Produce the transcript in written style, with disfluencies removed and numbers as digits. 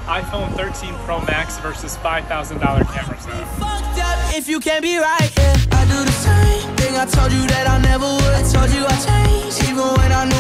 iPhone 13 Pro Max versus $5,000 camera setup. Fucked up if you can't be right, yeah. I do the same thing I told you that I never would. I told you I changed, even when I knew